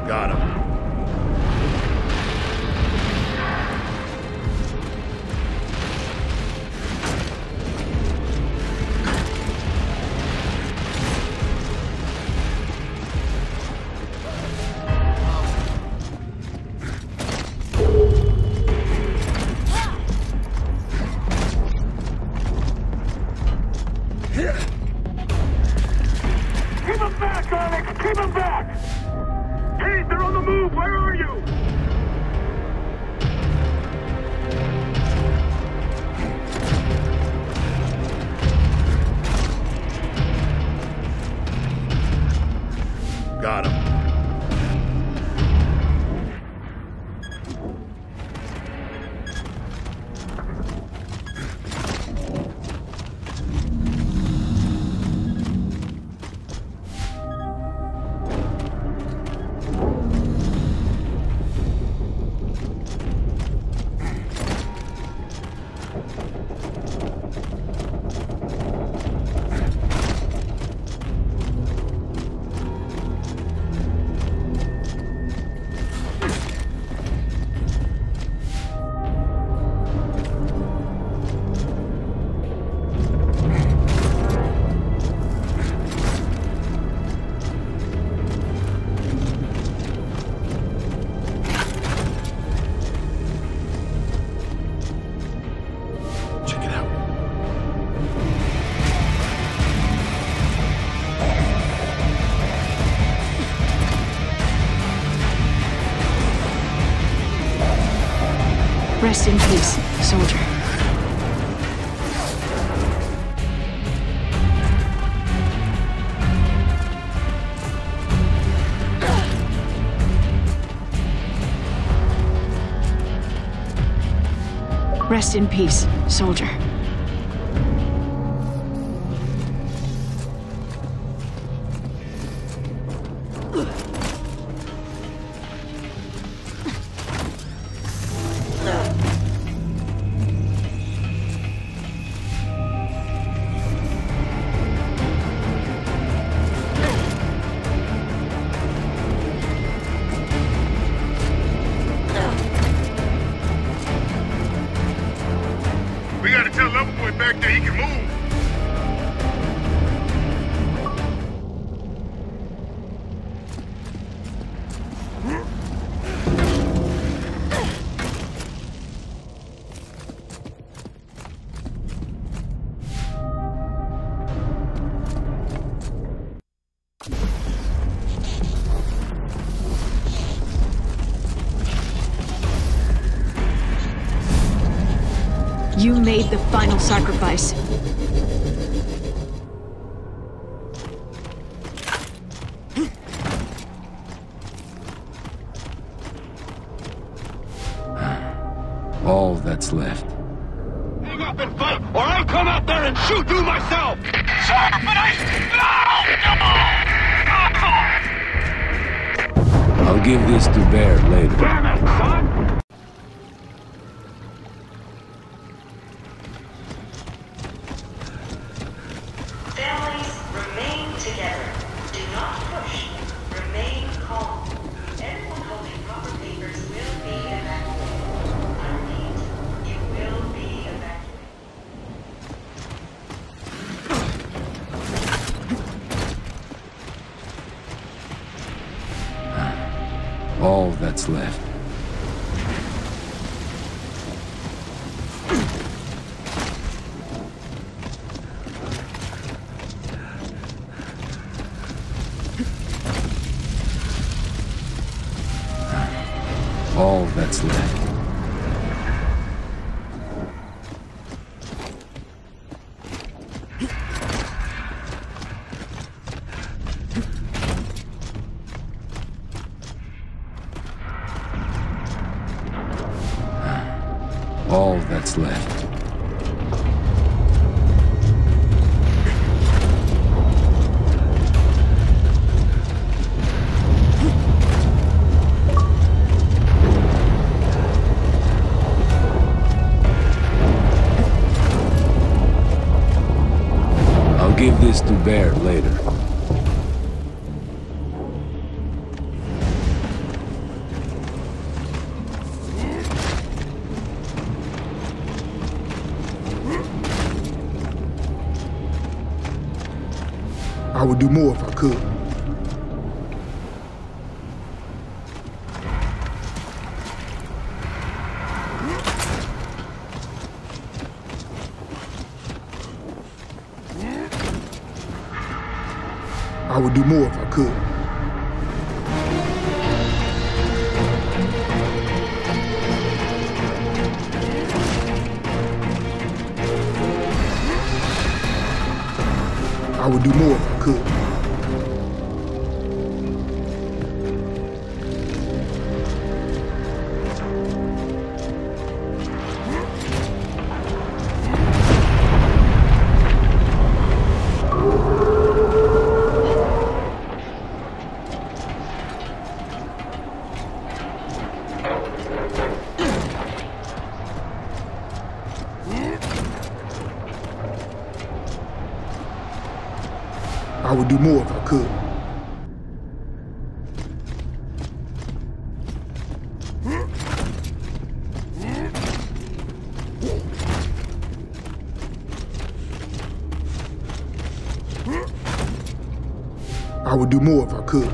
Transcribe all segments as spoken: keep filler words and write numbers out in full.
Got him. Keep him back, Alex! Keep him back! Hey, they're on the move! Where are you? Got him. Rest in peace, soldier. Rest in peace, soldier. We gotta tell Loverboy back there he can move. You made the final sacrifice. All that's left. Hang up and fight, or I'll come out there and shoot you myself! Sir, but I... No! No! I'll give this to Bear later. Damn it, son! Families, remain together. Do not push. Remain calm. Everyone holding proper papers will be evacuated. I repeat, you will be evacuated. All that's left. All that's left. All that's left. I'll give this to Bear later. would do more if I could. I would do more if I could. I would do more if I could. I would do more if I could. I would do more if I could.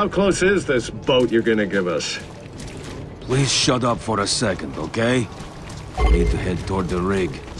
How close is this boat you're gonna give us? Please shut up for a second, okay? I need to head toward the rig.